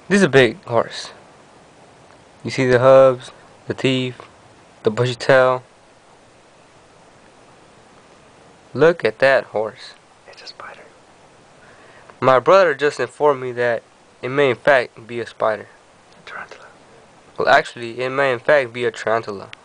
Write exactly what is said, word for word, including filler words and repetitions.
This is a big horse. You see the hubs, the teeth, the bushy tail. Look at that horse. It's a spider. My brother just informed me that it may in fact be a spider. Tarantula. Well, actually, it may in fact be a tarantula.